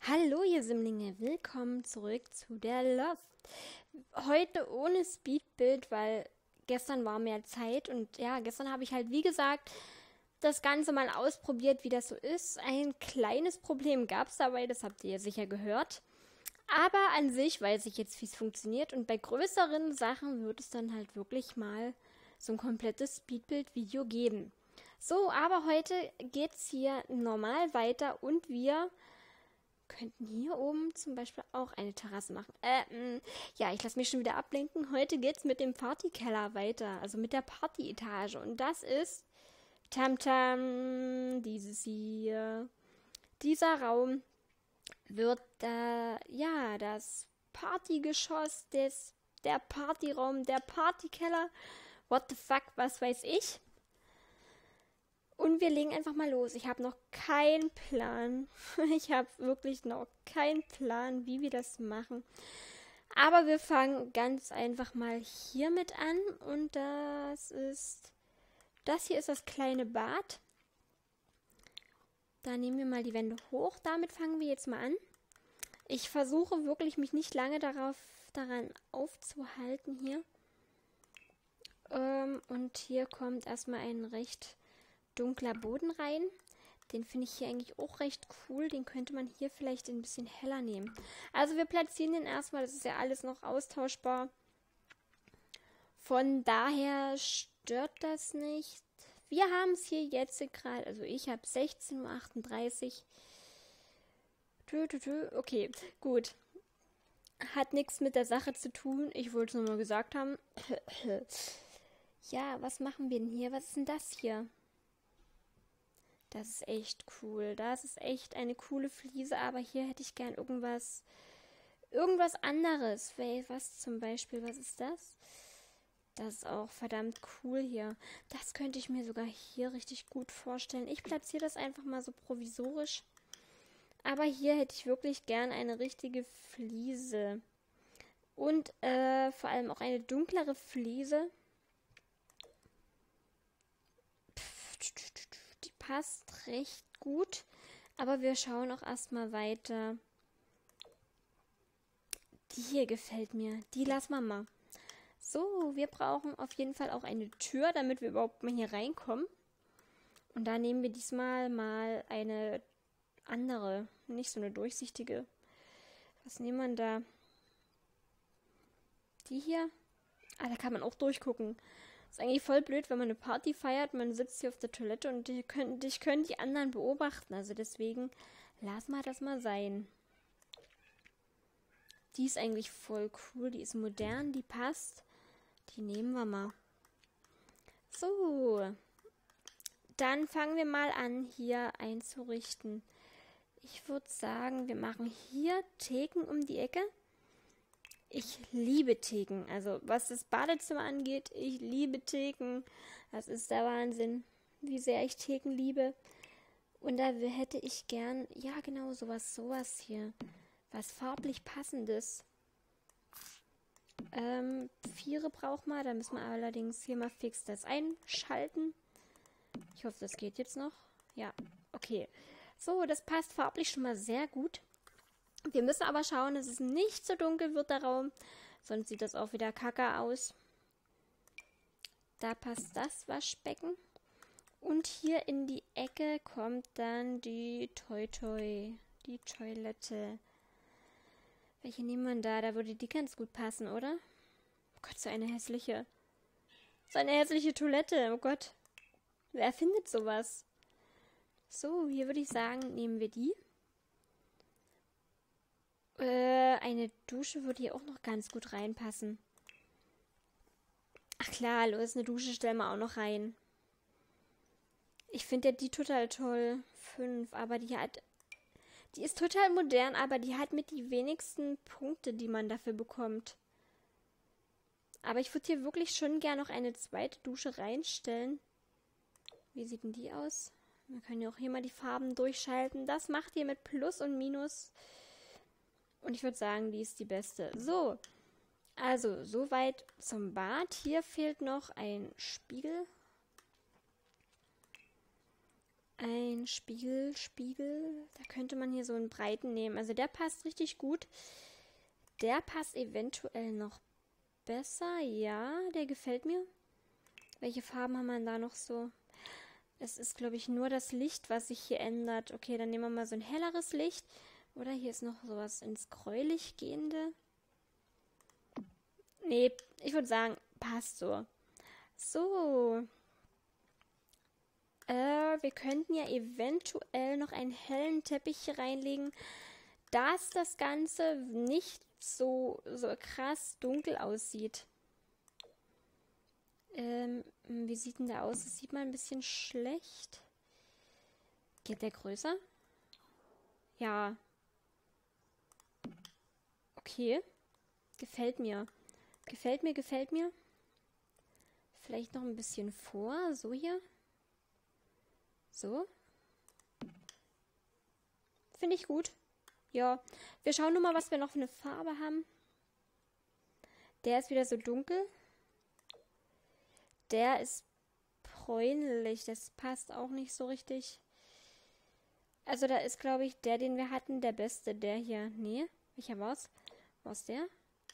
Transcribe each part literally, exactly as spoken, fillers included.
Hallo ihr Simmlinge, willkommen zurück zu der Lost. Heute ohne Speedbild, weil gestern war mehr Zeit und ja, gestern habe ich halt wie gesagt das Ganze mal ausprobiert, wie das so ist. Ein kleines Problem gab es dabei, das habt ihr ja sicher gehört. Aber an sich weiß ich jetzt, wie es funktioniert und bei größeren Sachen wird es dann halt wirklich mal so ein komplettes Speedbild-Video geben. So, aber heute geht's hier normal weiter und wir könnten hier oben zum Beispiel auch eine Terrasse machen. Äh, mh, ja, ich lasse mich schon wieder ablenken. Heute geht's mit dem Partykeller weiter, also mit der Partyetage. Und das ist Tamtam, dieses hier. Dieser Raum wird äh, ja das Partygeschoss des der Partyraum, der Partykeller. What the fuck, was weiß ich? Und wir legen einfach mal los. Ich habe noch keinen Plan. Ich habe wirklich noch keinen Plan, wie wir das machen. Aber wir fangen ganz einfach mal hiermit an. Und das ist... Das hier ist das kleine Bad. Da nehmen wir mal die Wände hoch. Damit fangen wir jetzt mal an. Ich versuche wirklich, mich nicht lange darauf, daran aufzuhalten hier. Ähm, und hier kommt erstmal ein recht dunkler Boden rein. Den finde ich hier eigentlich auch recht cool. Den könnte man hier vielleicht ein bisschen heller nehmen. Also wir platzieren den erstmal. Das ist ja alles noch austauschbar. Von daher stört das nicht. Wir haben es hier jetzt gerade, also ich habe sechzehn Uhr achtunddreißig. Tö, tö, tö. Okay, gut. Hat nichts mit der Sache zu tun. Ich wollte es nur mal gesagt haben. Ja, was machen wir denn hier? Was ist denn das hier? Das ist echt cool. Das ist echt eine coole Fliese, aber hier hätte ich gern irgendwas, irgendwas anderes. Was zum Beispiel, was ist das? Das ist auch verdammt cool hier. Das könnte ich mir sogar hier richtig gut vorstellen. Ich platziere das einfach mal so provisorisch. Aber hier hätte ich wirklich gern eine richtige Fliese. Und äh, vor allem auch eine dunklere Fliese. Die passt recht gut. Aber wir schauen auch erstmal weiter. Die hier gefällt mir. Die lassen wir mal. So, wir brauchen auf jeden Fall auch eine Tür, damit wir überhaupt mal hier reinkommen. Und da nehmen wir diesmal mal eine andere, nicht so eine durchsichtige. Was nehmen wir da? Die hier? Ah, da kann man auch durchgucken. Ist eigentlich voll blöd, wenn man eine Party feiert, man sitzt hier auf der Toilette und dich können, dich können die anderen beobachten. Also deswegen, lass mal das mal sein. Die ist eigentlich voll cool, die ist modern, die passt. Die nehmen wir mal. So, dann fangen wir mal an, hier einzurichten. Ich würde sagen, wir machen hier Theken um die Ecke. Ich liebe Theken. Also was das Badezimmer angeht, ich liebe Theken. Das ist der Wahnsinn, wie sehr ich Theken liebe. Und da hätte ich gern, ja genau, sowas, sowas hier. Was farblich passendes. Ähm, Viere braucht man, da müssen wir allerdings hier mal fix das einschalten. Ich hoffe, das geht jetzt noch. Ja, okay. So, das passt farblich schon mal sehr gut. Wir müssen aber schauen, dass es nicht so dunkel wird, der Raum. Sonst sieht das auch wieder kacke aus. Da passt das Waschbecken. Und hier in die Ecke kommt dann die Toi Toi, die Toilette. Welche nehmen wir da? Da würde die ganz gut passen, oder? Oh Gott, so eine hässliche. So eine hässliche Toilette, oh Gott. Wer findet sowas? So, hier würde ich sagen, nehmen wir die. Äh, eine Dusche würde hier auch noch ganz gut reinpassen. Ach klar, los, eine Dusche stellen wir auch noch rein. Ich finde ja die total toll. Fünf, aber die hat... Die ist total modern, aber die hat mit die wenigsten Punkte, die man dafür bekommt. Aber ich würde hier wirklich schon gerne noch eine zweite Dusche reinstellen. Wie sieht denn die aus? Wir können ja auch hier mal die Farben durchschalten. Das macht ihr mit Plus und Minus. Und ich würde sagen, die ist die beste. So, also soweit zum Bad. Hier fehlt noch ein Spiegel. Ein Spiegel, Spiegel. Da könnte man hier so einen breiten nehmen. Also der passt richtig gut. Der passt eventuell noch besser. Ja, der gefällt mir. Welche Farben haben wir da noch so? Es ist, glaube ich, nur das Licht, was sich hier ändert. Okay, dann nehmen wir mal so ein helleres Licht. Oder hier ist noch sowas ins Gräulich gehende. Nee, ich würde sagen, passt so. So. Äh, wir könnten ja eventuell noch einen hellen Teppich hier reinlegen, dass das Ganze nicht so, so krass dunkel aussieht. Ähm, wie sieht denn der aus? Das sieht man ein bisschen schlecht. Geht der größer? Ja. Okay. Gefällt mir. Gefällt mir, gefällt mir. Vielleicht noch ein bisschen vor. So hier. So. Finde ich gut. Ja. Wir schauen nur mal, was wir noch für eine Farbe haben. Der ist wieder so dunkel. Der ist bräunlich. Das passt auch nicht so richtig. Also da ist, glaube ich, der, den wir hatten, der beste. Der hier. Nee. Welcher war's? Was der?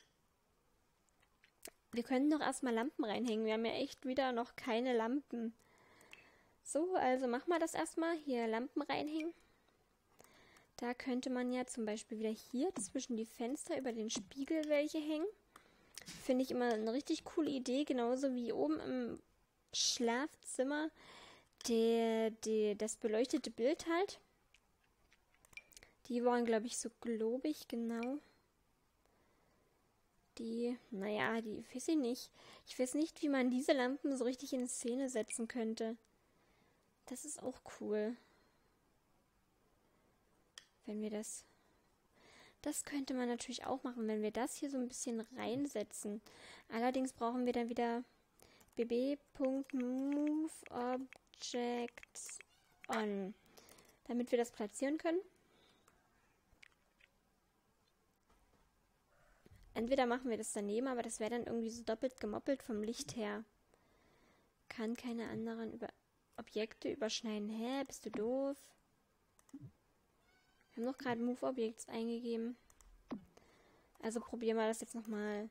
Wir können doch erstmal Lampen reinhängen. Wir haben ja echt wieder noch keine Lampen. So, also machen wir das erstmal. Hier Lampen reinhängen. Da könnte man ja zum Beispiel wieder hier zwischen die Fenster über den Spiegel welche hängen. Finde ich immer eine richtig coole Idee. Genauso wie oben im Schlafzimmer der, der, das beleuchtete Bild halt. Die waren, glaube ich, so globig, genau. Die, naja, die weiß ich nicht. Ich weiß nicht, wie man diese Lampen so richtig in Szene setzen könnte. Das ist auch cool. Wenn wir das... Das könnte man natürlich auch machen, wenn wir das hier so ein bisschen reinsetzen. Allerdings brauchen wir dann wieder bb.moveObjects.on, damit wir das platzieren können. Entweder machen wir das daneben, aber das wäre dann irgendwie so doppelt gemoppelt vom Licht her. Kann keine anderen über Objekte überschneiden. Hä, bist du doof? Wir haben doch gerade Move Objects eingegeben. Also probieren wir das jetzt nochmal.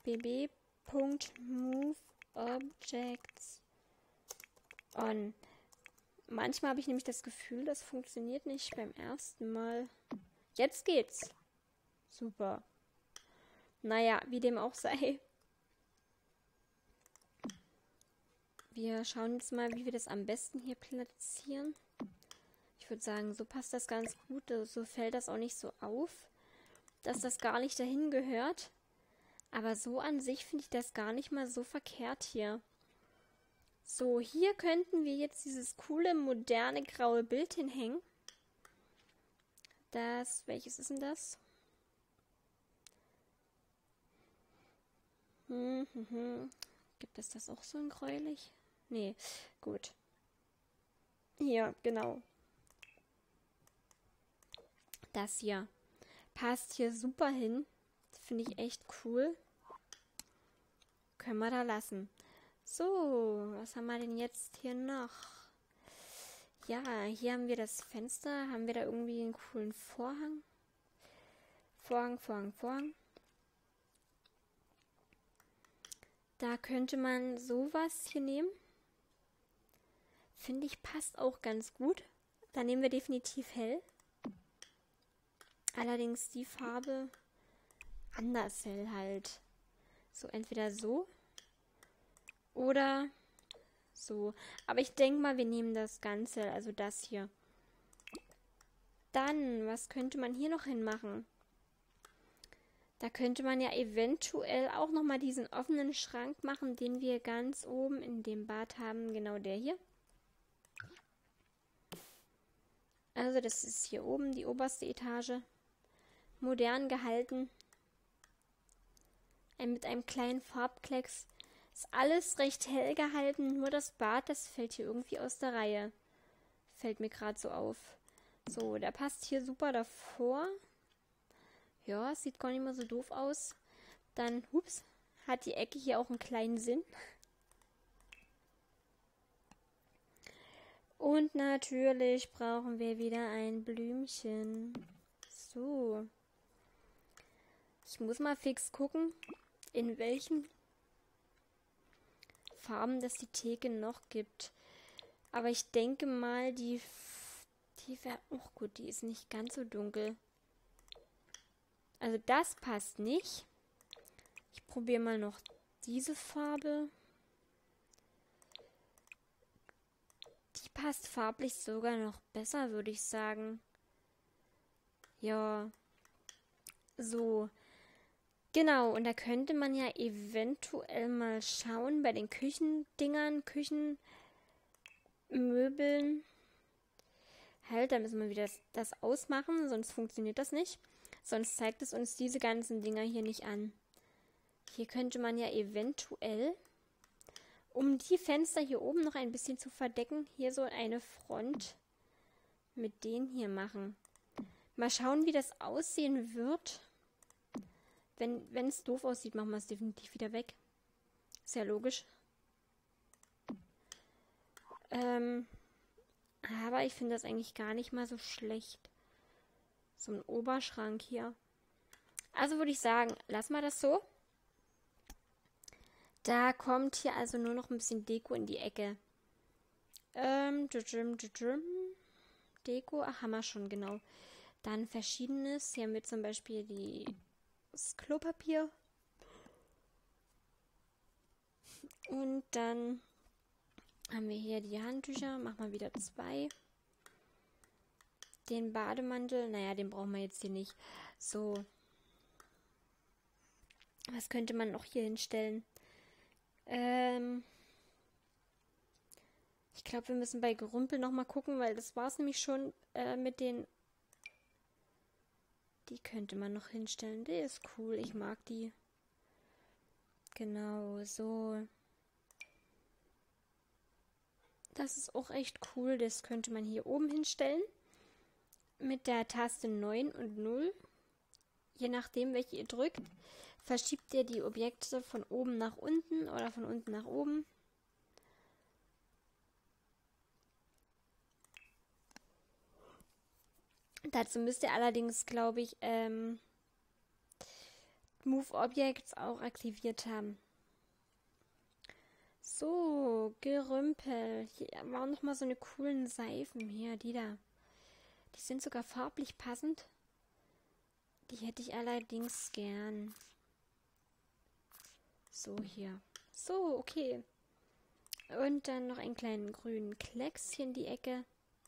bb.moveObjects.on. Manchmal habe ich nämlich das Gefühl, das funktioniert nicht beim ersten Mal. Jetzt geht's. Super. Naja, wie dem auch sei. Wir schauen jetzt mal, wie wir das am besten hier platzieren. Ich würde sagen, so passt das ganz gut. So fällt das auch nicht so auf, dass das gar nicht dahin gehört. Aber so an sich finde ich das gar nicht mal so verkehrt hier. So, hier könnten wir jetzt dieses coole, moderne, graue Bild hinhängen. Das, welches ist denn das? Hm, hm, hm. Gibt es das auch so in gräulich? Nee, gut. Hier, genau. Das hier. Passt hier super hin. Finde ich echt cool. Können wir da lassen. So, was haben wir denn jetzt hier noch? Ja, hier haben wir das Fenster. Haben wir da irgendwie einen coolen Vorhang? Vorhang, Vorhang, Vorhang. Da könnte man sowas hier nehmen. Finde ich, passt auch ganz gut. Da nehmen wir definitiv hell. Allerdings die Farbe anders hell halt. So, entweder so oder so. Aber ich denke mal, wir nehmen das Ganze, also das hier. Dann, was könnte man hier noch hinmachen? Da könnte man ja eventuell auch nochmal diesen offenen Schrank machen, den wir ganz oben in dem Bad haben. Genau der hier. Also das ist hier oben die oberste Etage. Modern gehalten. Ein, mit einem kleinen Farbklecks. Ist alles recht hell gehalten. Nur das Bad, das fällt hier irgendwie aus der Reihe. Fällt mir gerade so auf. So, der passt hier super davor. Ja, sieht gar nicht mehr so doof aus. Dann, hups, hat die Ecke hier auch einen kleinen Sinn. Und natürlich brauchen wir wieder ein Blümchen. So. Ich muss mal fix gucken, in welchen Farben das die Theke noch gibt. Aber ich denke mal, die, die wäre auch gut. Die ist nicht ganz so dunkel. Also das passt nicht. Ich probiere mal noch diese Farbe. Die passt farblich sogar noch besser, würde ich sagen. Ja. So. Genau, und da könnte man ja eventuell mal schauen bei den Küchendingern, Küchenmöbeln. Halt, da müssen wir wieder das, das ausmachen, sonst funktioniert das nicht. Sonst zeigt es uns diese ganzen Dinger hier nicht an. Hier könnte man ja eventuell, um die Fenster hier oben noch ein bisschen zu verdecken, hier so eine Front mit denen hier machen. Mal schauen, wie das aussehen wird. Wenn wenn es doof aussieht, machen wir es definitiv wieder weg. Ist ja logisch. Ähm, aber ich finde das eigentlich gar nicht mal so schlecht. So ein Oberschrank hier. Also würde ich sagen, lass mal das so. Da kommt hier also nur noch ein bisschen Deko in die Ecke. Ähm, Deko, ach, haben wir schon, genau. Dann Verschiedenes. Hier haben wir zum Beispiel die, das Klopapier. Und dann haben wir hier die Handtücher. Machen wir wieder zwei. Den Bademantel, naja, den brauchen wir jetzt hier nicht. So. Was könnte man noch hier hinstellen? Ähm. Ich glaube, wir müssen bei Gerümpel nochmal gucken, weil das war es nämlich schon äh, mit den... Die könnte man noch hinstellen. Die ist cool, ich mag die. Genau, so. Das ist auch echt cool, das könnte man hier oben hinstellen. Mit der Taste neun und null. Je nachdem, welche ihr drückt, verschiebt ihr die Objekte von oben nach unten oder von unten nach oben. Dazu müsst ihr allerdings, glaube ich, ähm, Move Objects auch aktiviert haben. So, Gerümpel. Hier waren nochmal so eine coolen Seifen hier, die da. Die sind sogar farblich passend. Die hätte ich allerdings gern. So, hier. So, okay. Und dann noch einen kleinen grünen Klecks hier in die Ecke.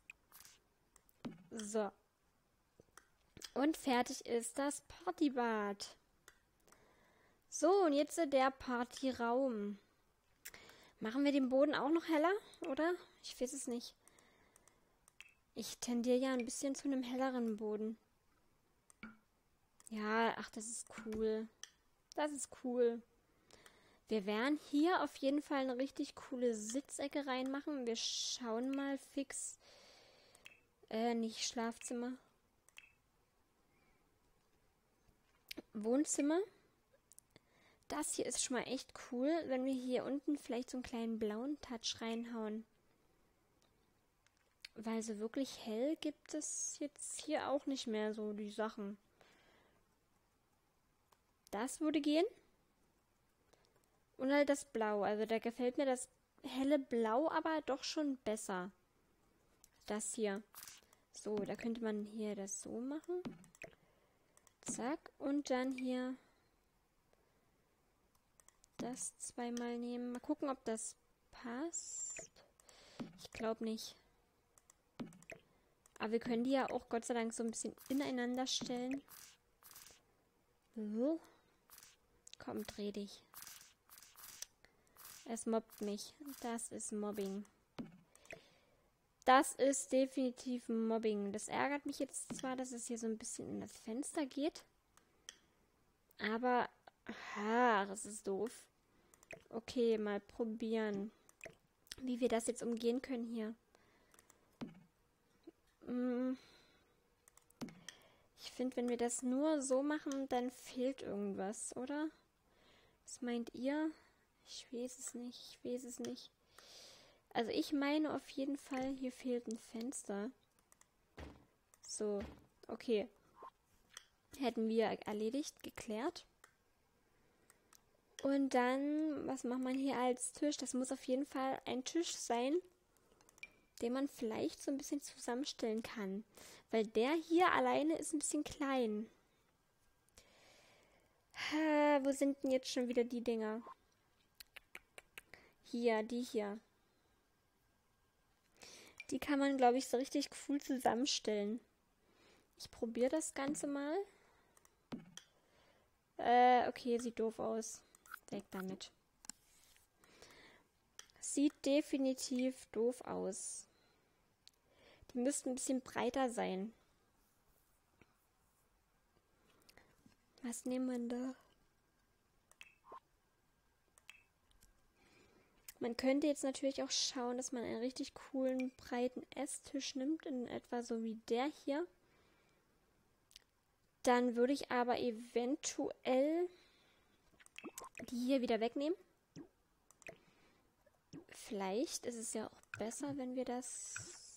So. Und fertig ist das Partybad. So, und jetzt der Partyraum. Machen wir den Boden auch noch heller, oder? Ich weiß es nicht. Ich tendiere ja ein bisschen zu einem helleren Boden. Ja, ach, das ist cool. Das ist cool. Wir werden hier auf jeden Fall eine richtig coole Sitzecke reinmachen. Wir schauen mal fix. Äh, nicht Schlafzimmer. Wohnzimmer. Das hier ist schon mal echt cool, wenn wir hier unten vielleicht so einen kleinen blauen Touch reinhauen. Weil so wirklich hell gibt es jetzt hier auch nicht mehr so die Sachen. Das würde gehen. Und halt das Blau. Also da gefällt mir das helle Blau aber doch schon besser. Das hier. So, da könnte man hier das so machen. Zack. Und dann hier das zweimal nehmen. Mal gucken, ob das passt. Ich glaube nicht. Aber wir können die ja auch Gott sei Dank so ein bisschen ineinander stellen. So. Komm, dreh dich. Es mobbt mich. Das ist Mobbing. Das ist definitiv Mobbing. Das ärgert mich jetzt zwar, dass es hier so ein bisschen in das Fenster geht. Aber, aha, das ist doof. Okay, mal probieren, wie wir das jetzt umgehen können hier. Ich finde, wenn wir das nur so machen, dann fehlt irgendwas, oder? Was meint ihr? Ich weiß es nicht, ich weiß es nicht. Also ich meine auf jeden Fall, hier fehlt ein Fenster. So, okay. Hätten wir erledigt, geklärt. Und dann, was macht man hier als Tisch? Das muss auf jeden Fall ein Tisch sein, den man vielleicht so ein bisschen zusammenstellen kann. Weil der hier alleine ist ein bisschen klein. Ha, wo sind denn jetzt schon wieder die Dinger? Hier, die hier. Die kann man, glaube ich, so richtig cool zusammenstellen. Ich probiere das Ganze mal. Äh, okay, sieht doof aus. Weg damit. Sieht definitiv doof aus. Die müssten ein bisschen breiter sein. Was nehmen wir da? Man könnte jetzt natürlich auch schauen, dass man einen richtig coolen, breiten Esstisch nimmt, in etwa so wie der hier. Dann würde ich aber eventuell die hier wieder wegnehmen. Vielleicht ist es ja auch besser, wenn wir das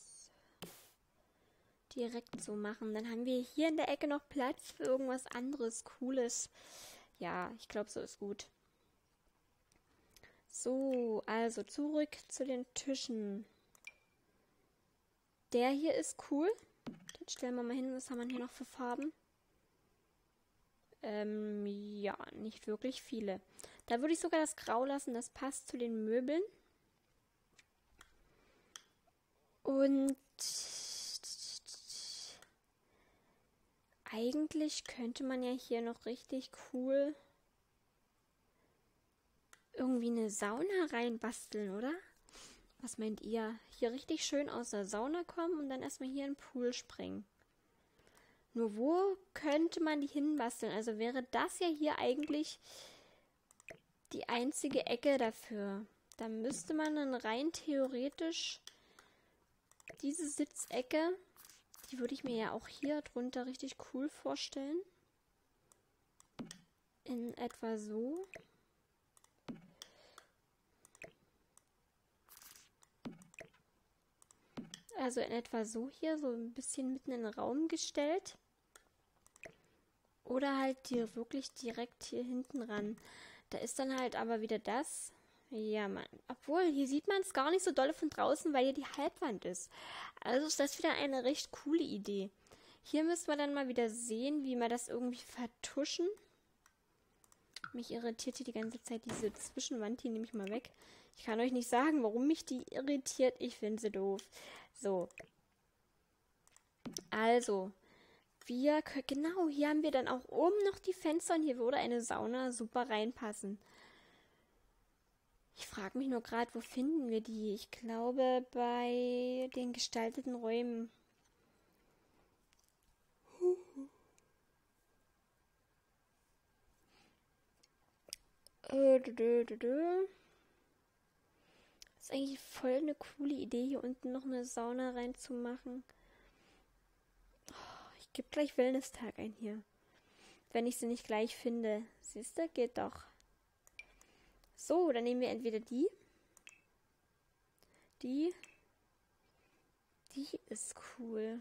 direkt so machen. Dann haben wir hier in der Ecke noch Platz für irgendwas anderes, Cooles. Ja, ich glaube, so ist gut. So, also zurück zu den Tischen. Der hier ist cool. Den stellen wir mal hin. Was haben wir hier noch für Farben? Ähm, ja, nicht wirklich viele. Da würde ich sogar das Grau lassen. Das passt zu den Möbeln. Und eigentlich könnte man ja hier noch richtig cool irgendwie eine Sauna reinbasteln, oder? Was meint ihr? Hier richtig schön aus der Sauna kommen und dann erstmal hier in den Pool springen. Nur wo könnte man die hinbasteln? Also wäre das ja hier eigentlich die einzige Ecke dafür. Da müsste man dann rein theoretisch diese Sitzecke, die würde ich mir ja auch hier drunter richtig cool vorstellen. In etwa so. Also in etwa so hier, so ein bisschen mitten in den Raum gestellt. Oder halt hier wirklich direkt hier hinten ran. Da ist dann halt aber wieder das. Ja, Mann. Obwohl, hier sieht man es gar nicht so dolle von draußen, weil hier die Halbwand ist. Also ist das wieder eine recht coole Idee. Hier müssen wir dann mal wieder sehen, wie wir das irgendwie vertuschen. Mich irritiert hier die ganze Zeit diese Zwischenwand. Die nehme ich mal weg. Ich kann euch nicht sagen, warum mich die irritiert. Ich finde sie doof. So. Also. Wir, genau, hier haben wir dann auch oben noch die Fenster und hier würde eine Sauna super reinpassen. Ich frage mich nur gerade, wo finden wir die? Ich glaube, bei den gestalteten Räumen. Äh, dö, dö, dö, dö. Das ist eigentlich voll eine coole Idee, hier unten noch eine Sauna reinzumachen. Ich gebe gleich Wellness-Tag ein hier. Wenn ich sie nicht gleich finde. Siehst du, geht doch. So, dann nehmen wir entweder die. Die. Die ist cool.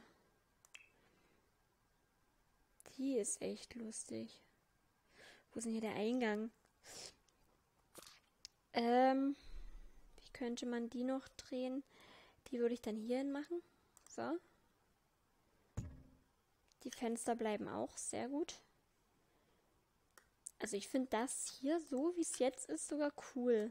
Die ist echt lustig. Wo ist denn hier der Eingang? Ähm, wie könnte man die noch drehen? Die würde ich dann hierhin machen. So. Die Fenster bleiben auch sehr gut. Also ich finde das hier so, wie es jetzt ist, sogar cool.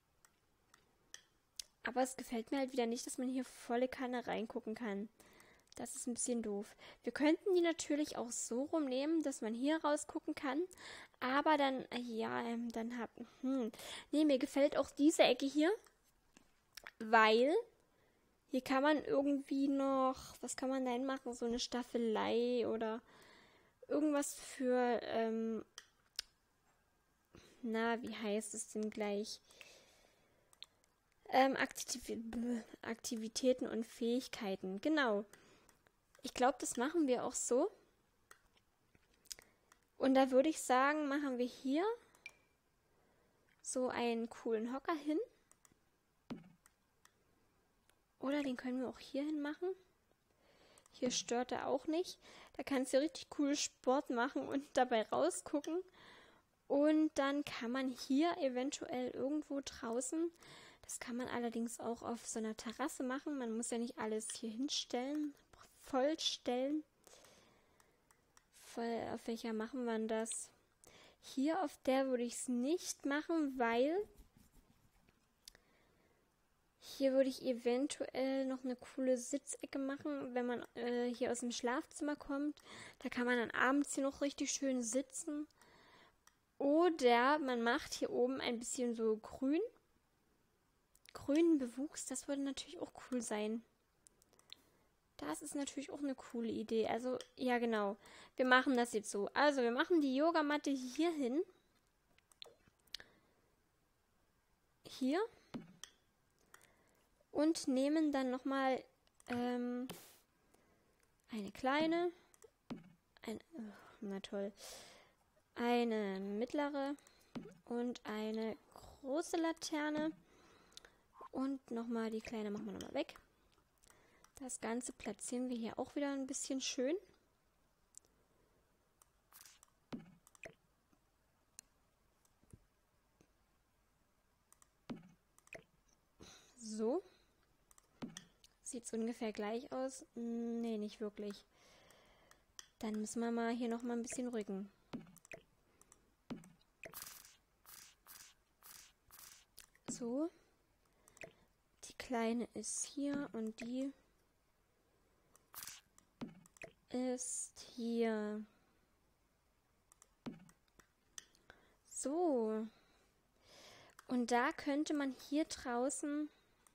Aber es gefällt mir halt wieder nicht, dass man hier volle Kanne reingucken kann. Das ist ein bisschen doof. Wir könnten die natürlich auch so rumnehmen, dass man hier rausgucken kann. Aber dann, ja, ähm, dann hab... Hm. Nee, mir gefällt auch diese Ecke hier. Weil hier kann man irgendwie noch... Was kann man denn machen? So eine Staffelei oder irgendwas für... Ähm, na, wie heißt es denn gleich? Ähm, Aktiv- Aktivitäten und Fähigkeiten. Genau. Ich glaube, das machen wir auch so. Und da würde ich sagen, machen wir hier so einen coolen Hocker hin. Oder den können wir auch hier hin machen. Hier stört er auch nicht. Da kannst du richtig cool Sport machen und dabei rausgucken. Und dann kann man hier eventuell irgendwo draußen, das kann man allerdings auch auf so einer Terrasse machen. Man muss ja nicht alles hier hinstellen, vollstellen. Voll, auf welcher machen wir das? Hier auf der würde ich es nicht machen, weil hier würde ich eventuell noch eine coole Sitzecke machen, wenn man äh, hier aus dem Schlafzimmer kommt. Da kann man dann abends hier noch richtig schön sitzen. Oder man macht hier oben ein bisschen so grün. Grünen Bewuchs, das würde natürlich auch cool sein. Das ist natürlich auch eine coole Idee. Also, ja genau. Wir machen das jetzt so. Also, wir machen die Yogamatte hier hin. Hier. Und nehmen dann nochmal ähm, eine kleine, ein, oh, na toll, eine mittlere und eine große Laterne. Und nochmal die kleine machen wir nochmal weg. Das Ganze platzieren wir hier auch wieder ein bisschen schön. So. Sieht es ungefähr gleich aus? Nee, nicht wirklich. Dann müssen wir mal hier nochmal ein bisschen rücken. So. Die kleine ist hier und die ist hier. So. Und da könnte man hier draußen,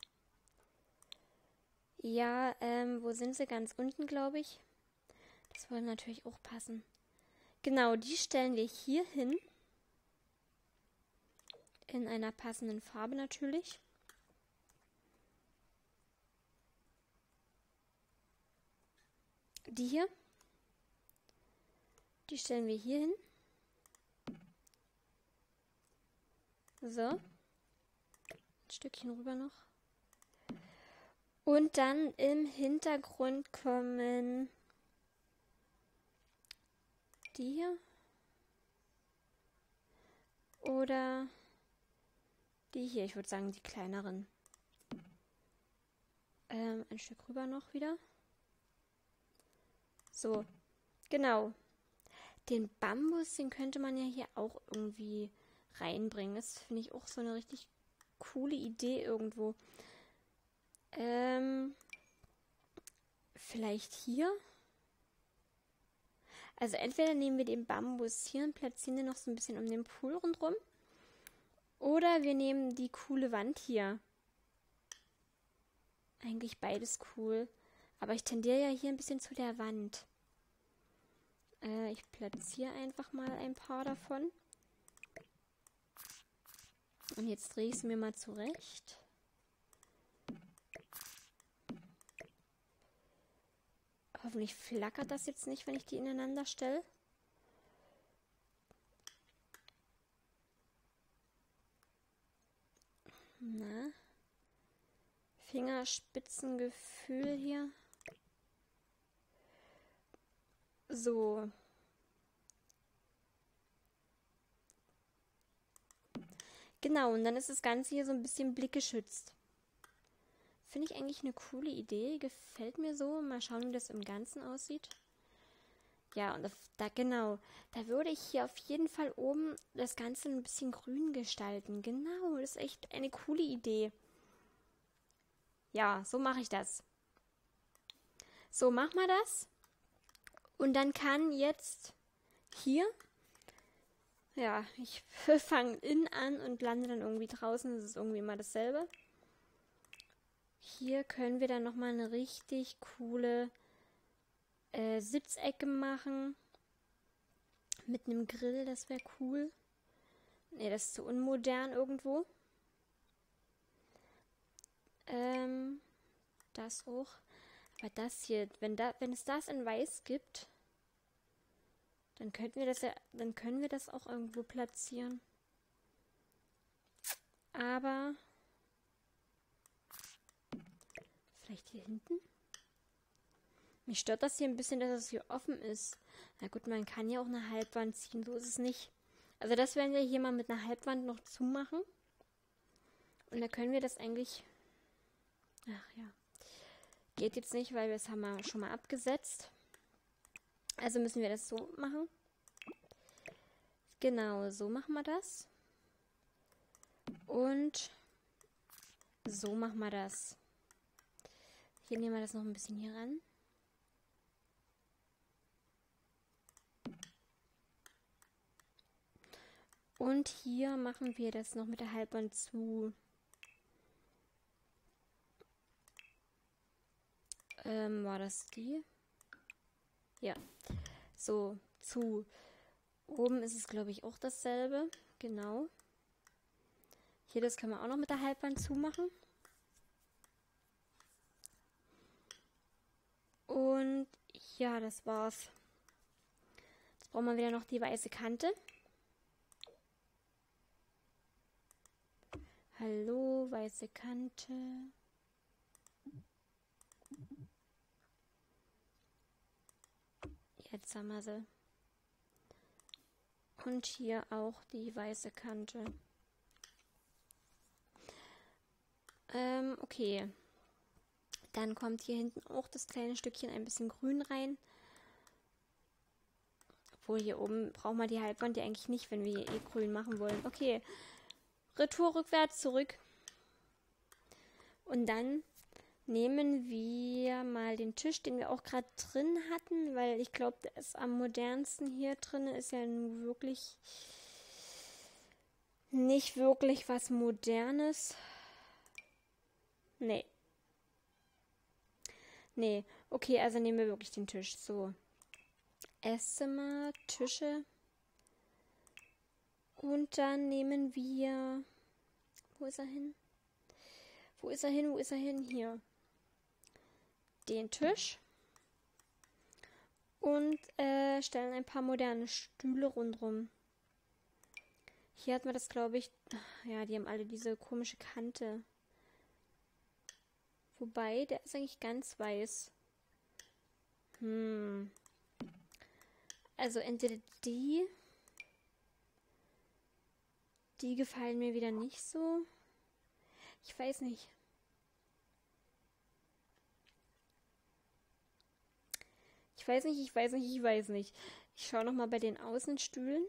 ja, ähm, wo sind sie? Ganz unten, glaube ich. Das würde natürlich auch passen. Genau, die stellen wir hier hin. In einer passenden Farbe natürlich. Die hier. Die stellen wir hier hin. So. Ein Stückchen rüber noch. Und dann im Hintergrund kommen die hier. Oder die hier. Ich würde sagen, die kleineren. Ähm, ein Stück rüber noch wieder. So. Genau. Den Bambus, den könnte man ja hier auch irgendwie reinbringen. Das finde ich auch so eine richtig coole Idee irgendwo. Ähm, vielleicht hier. Also entweder nehmen wir den Bambus hier und platzieren den noch so ein bisschen um den Pool rundherum. Oder wir nehmen die coole Wand hier. Eigentlich beides cool. Aber ich tendiere ja hier ein bisschen zu der Wand. Äh, ich platziere einfach mal ein paar davon. Und jetzt drehe ich es mir mal zurecht. Hoffentlich flackert das jetzt nicht, wenn ich die ineinander stelle. Na. Fingerspitzengefühl hier. So. Genau, und dann ist das Ganze hier so ein bisschen blickgeschützt. Finde ich eigentlich eine coole Idee. Gefällt mir so. Mal schauen, wie das im Ganzen aussieht. Ja, und da genau, da würde ich hier auf jeden Fall oben das Ganze ein bisschen grün gestalten. Genau, das ist echt eine coole Idee. Ja, so mache ich das. So, mach mal das. Und dann kann jetzt hier, ja, ich fange innen an und lande dann irgendwie draußen. Das ist irgendwie immer dasselbe. Hier können wir dann nochmal eine richtig coole äh, Sitzecke machen. Mit einem Grill, das wäre cool. Ne, das ist zu unmodern irgendwo. Ähm, das auch. Aber das hier, wenn, da, wenn es das in weiß gibt, dann könnten wir das ja, dann können wir das auch irgendwo platzieren. Aber Vielleicht hier hinten? Mich stört das hier ein bisschen, dass es hier offen ist. Na gut, man kann ja auch eine Halbwand ziehen, so ist es nicht. Also das werden wir hier mal mit einer Halbwand noch zumachen. Und da können wir das eigentlich... Ach ja. Geht jetzt nicht, weil wir es haben wir schon mal abgesetzt. Also müssen wir das so machen. Genau, so machen wir das. Und so machen wir das. Hier nehmen wir das noch ein bisschen hier ran. Und hier machen wir das noch mit der Halbwand zu. Ähm, war das die? Ja. So, zu. Oben ist es, glaube ich, auch dasselbe. Genau. Hier, das können wir auch noch mit der Halbwand zumachen. Und ja, das war's. Jetzt brauchen wir wieder noch die weiße Kante. Hallo, weiße Kante. Jetzt haben wir sie. Und hier auch die weiße Kante. Ähm, okay. Dann kommt hier hinten auch das kleine Stückchen ein bisschen grün rein. Obwohl hier oben brauchen wir die Halbwand ja eigentlich nicht, wenn wir hier eh grün machen wollen. Okay. Retour rückwärts zurück. Und dann nehmen wir mal den Tisch, den wir auch gerade drin hatten, weil ich glaube, der ist am modernsten hier drin. Ist ja nun wirklich nicht wirklich was Modernes. Nee. Nee. Okay, also nehmen wir wirklich den Tisch. So. Esszimmer, Tische. Und dann nehmen wir... Wo ist er hin? Wo ist er hin? Wo ist er hin? Hier. Den Tisch. Und äh, stellen ein paar moderne Stühle rundherum. Hier hat man das, glaube ich... Ja, die haben alle diese komische Kante. Wobei, der ist eigentlich ganz weiß. Hm. Also entweder die... Die gefallen mir wieder nicht so. Ich weiß nicht. Ich weiß nicht, ich weiß nicht, ich weiß nicht. Ich schaue nochmal bei den Außenstühlen.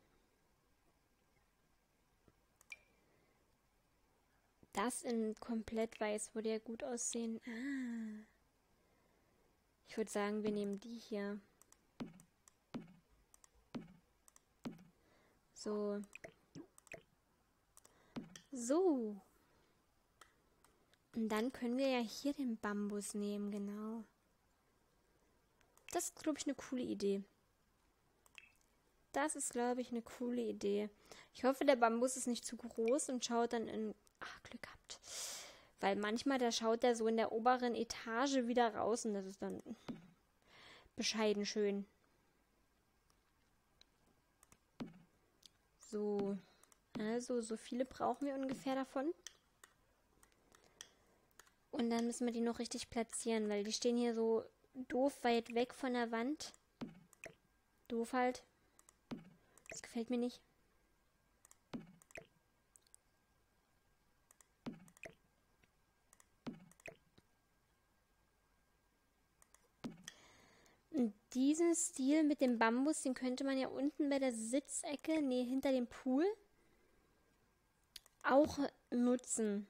Das in komplett weiß würde ja gut aussehen. Ah. Ich würde sagen, wir nehmen die hier. So. So. Und dann können wir ja hier den Bambus nehmen, genau. Das ist, glaube ich, eine coole Idee. Das ist, glaube ich, eine coole Idee. Ich hoffe, der Bambus ist nicht zu groß und schaut dann in... Ach, Glück gehabt. Weil manchmal, da schaut der so in der oberen Etage wieder raus und das ist dann bescheiden schön. So. Also, so viele brauchen wir ungefähr davon. Und dann müssen wir die noch richtig platzieren, weil die stehen hier so doof weit weg von der Wand. Doof halt. Das gefällt mir nicht. Und diesen Stil mit dem Bambus, den könnte man ja unten bei der Sitzecke, nee, hinter dem Pool, auch nutzen.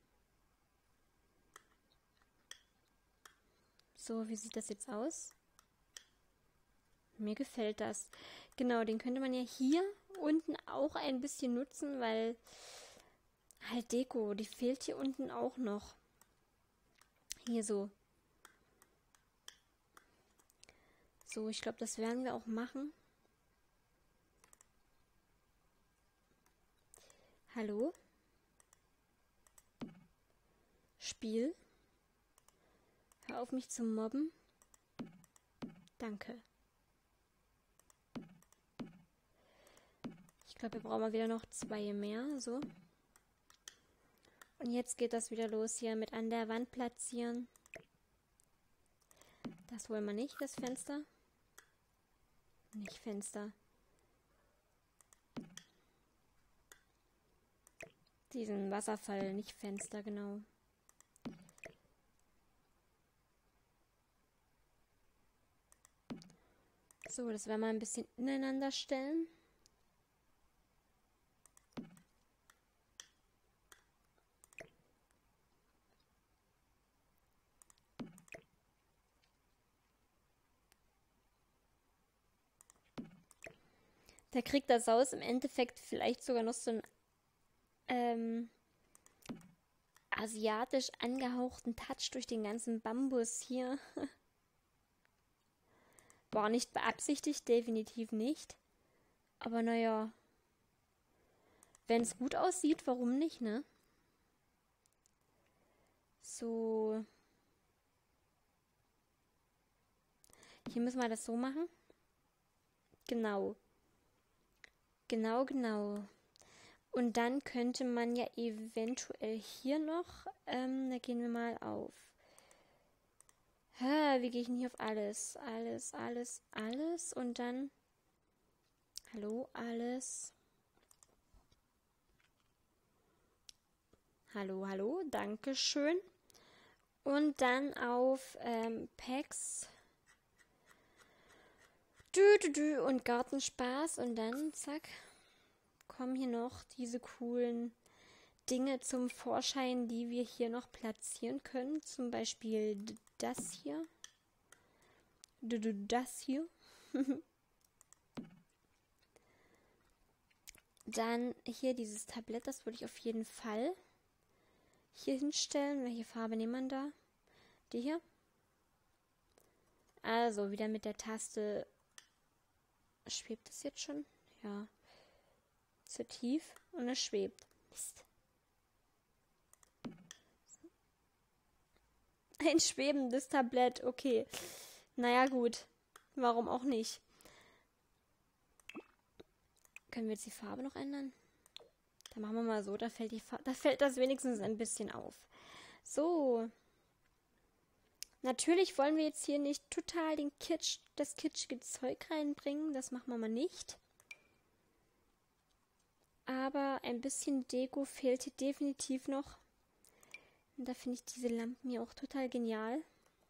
So, wie sieht das jetzt aus? Mir gefällt das. Genau, den könnte man ja hier unten auch ein bisschen nutzen, weil halt Deko, die fehlt hier unten auch noch. Hier so. So, ich glaube, das werden wir auch machen. Hallo? Spiel? Hör auf, mich zu mobben. Danke. Ich glaube, wir brauchen mal wieder noch zwei mehr. So. Und jetzt geht das wieder los hier mit an der Wand platzieren. Das wollen wir nicht, das Fenster. Nicht Fenster. Diesen Wasserfall, nicht Fenster, genau. So, das werden wir ein bisschen ineinander stellen. Da kriegt das Haus im Endeffekt vielleicht sogar noch so einen ähm, asiatisch angehauchten Touch durch den ganzen Bambus hier. War nicht beabsichtigt, definitiv nicht. Aber naja, wenn es gut aussieht, warum nicht, ne? So. Hier müssen wir das so machen. Genau. Genau, genau. Und dann könnte man ja eventuell hier noch, ähm, da gehen wir mal auf. Hä, wie gehe ich denn hier auf alles? Alles, alles, alles und dann, hallo, alles. Hallo, hallo, Dankeschön. Und dann auf ähm, Packs. Dü, dü, dü, und Gartenspaß und dann, zack, kommen hier noch diese coolen Dinge zum Vorschein, die wir hier noch platzieren können. Zum Beispiel das hier. Das hier. Dann hier dieses Tablett, das würde ich auf jeden Fall hier hinstellen. Welche Farbe nehmen wir da? Die hier. Also wieder mit der Taste. Schwebt es jetzt schon? Ja. Zu tief und es schwebt. Mist. Ein schwebendes Tablett, okay. Naja, gut. Warum auch nicht? Können wir jetzt die Farbe noch ändern? Dann machen wir mal so, da fällt, die Fa- da fällt das wenigstens ein bisschen auf. So. Natürlich wollen wir jetzt hier nicht total den Kitsch, das kitschige Zeug reinbringen. Das machen wir mal nicht. Aber ein bisschen Deko fehlt hier definitiv noch. Und da finde ich diese Lampen hier auch total genial.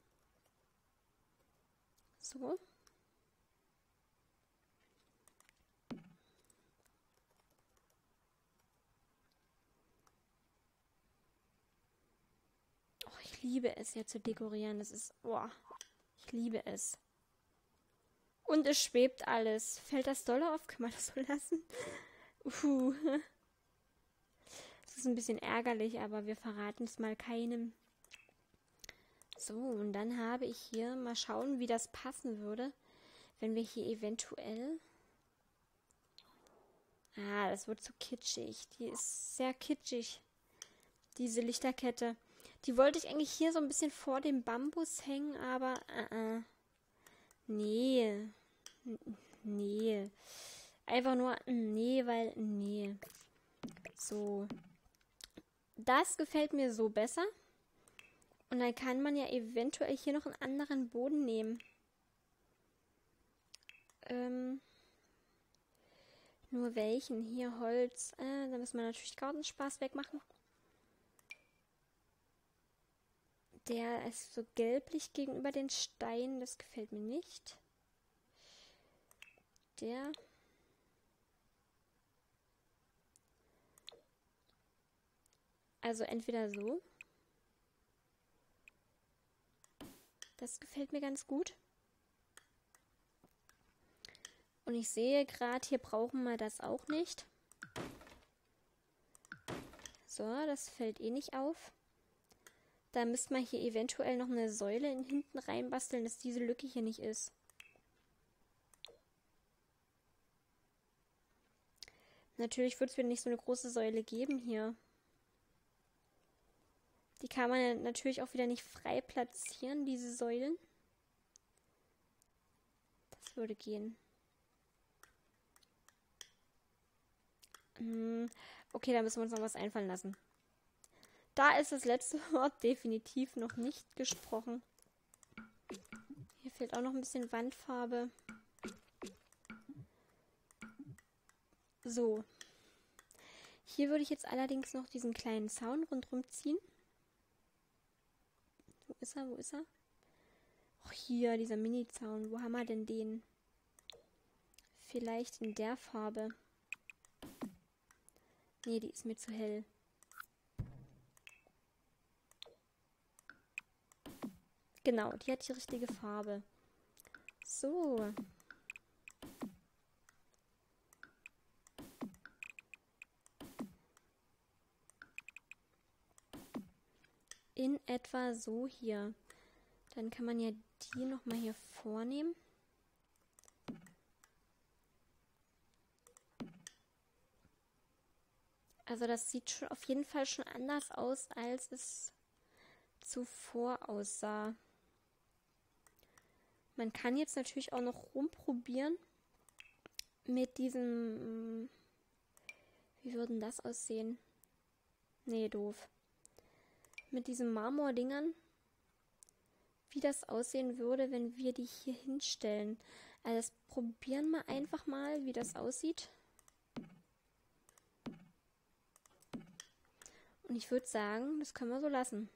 So. Oh, ich liebe es ja zu dekorieren. Das ist, oh, ich liebe es. Und es schwebt alles. Fällt das doll auf? Kann man das so lassen? Uh. Das ist ein bisschen ärgerlich, aber wir verraten es mal keinem. So, und dann habe ich hier, mal schauen, wie das passen würde, wenn wir hier eventuell... Ah, das wird zu kitschig. Die ist sehr kitschig, diese Lichterkette. Die wollte ich eigentlich hier so ein bisschen vor dem Bambus hängen, aber... Uh -uh. Nee. Nee. Einfach nur... Nee, weil... Nee. So. Das gefällt mir so besser. Und dann kann man ja eventuell hier noch einen anderen Boden nehmen. Ähm, nur welchen? Hier Holz. Äh, da müssen wir natürlich Gartenspaß wegmachen. Der ist so gelblich gegenüber den Steinen. Das gefällt mir nicht. Der. Also entweder so. Das gefällt mir ganz gut. Und ich sehe gerade, hier brauchen wir das auch nicht. So, das fällt eh nicht auf. Da müsste man hier eventuell noch eine Säule in hinten reinbasteln, dass diese Lücke hier nicht ist. Natürlich wird es wieder nicht so eine große Säule geben hier. Die kann man natürlich auch wieder nicht frei platzieren, diese Säulen. Das würde gehen. Hm, okay, da müssen wir uns noch was einfallen lassen. Da ist das letzte Wort definitiv noch nicht gesprochen. Fehlt auch noch ein bisschen Wandfarbe. So. Hier würde ich jetzt allerdings noch diesen kleinen Zaun rundherum ziehen. Wo ist er? Wo ist er? Ach, hier, dieser Mini-Zaun. Wo haben wir denn den? Vielleicht in der Farbe. Nee, die ist mir zu hell. Genau, die hat die richtige Farbe. So. In etwa so hier. Dann kann man ja die nochmal hier vornehmen. Also das sieht schon auf jeden Fall schon anders aus, als es zuvor aussah. Man kann jetzt natürlich auch noch rumprobieren mit diesem... Wie würde denn das aussehen? Nee, doof. Mit diesen Marmordingern, wie das aussehen würde, wenn wir die hier hinstellen. Also das probieren wir einfach mal, wie das aussieht. Und ich würde sagen, das können wir so lassen.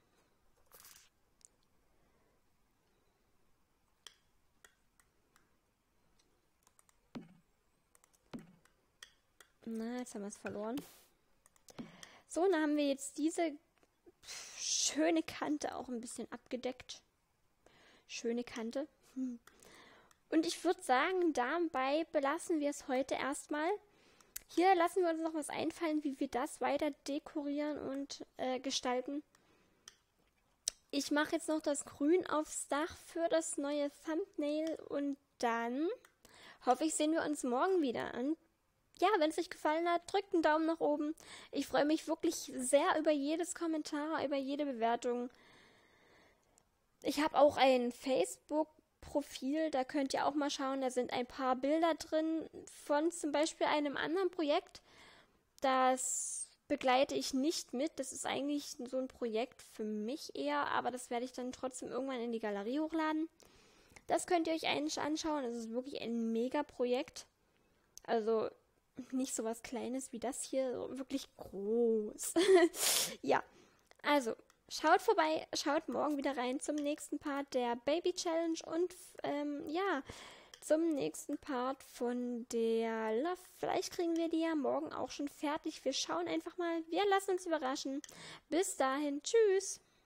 Na, jetzt haben wir es verloren. So, dann haben wir jetzt diese schöne Kante auch ein bisschen abgedeckt. Schöne Kante. Und ich würde sagen, dabei belassen wir es heute erstmal. Hier lassen wir uns noch was einfallen, wie wir das weiter dekorieren und äh, gestalten. Ich mache jetzt noch das Grün aufs Dach für das neue Thumbnail und dann hoffe ich, sehen wir uns morgen wieder an. Ja, wenn es euch gefallen hat, drückt einen Daumen nach oben. Ich freue mich wirklich sehr über jedes Kommentar, über jede Bewertung. Ich habe auch ein Facebook-Profil, da könnt ihr auch mal schauen. Da sind ein paar Bilder drin von zum Beispiel einem anderen Projekt. Das begleite ich nicht mit. Das ist eigentlich so ein Projekt für mich eher, aber das werde ich dann trotzdem irgendwann in die Galerie hochladen. Das könnt ihr euch eigentlich anschauen. Es ist wirklich ein Mega-Projekt. Also nicht so was Kleines wie das hier, so wirklich groß. Ja, also schaut vorbei, schaut morgen wieder rein zum nächsten Part der Baby Challenge und ähm, ja, zum nächsten Part von der Love. Vielleicht kriegen wir die ja morgen auch schon fertig. Wir schauen einfach mal. Wir lassen uns überraschen. Bis dahin, tschüss.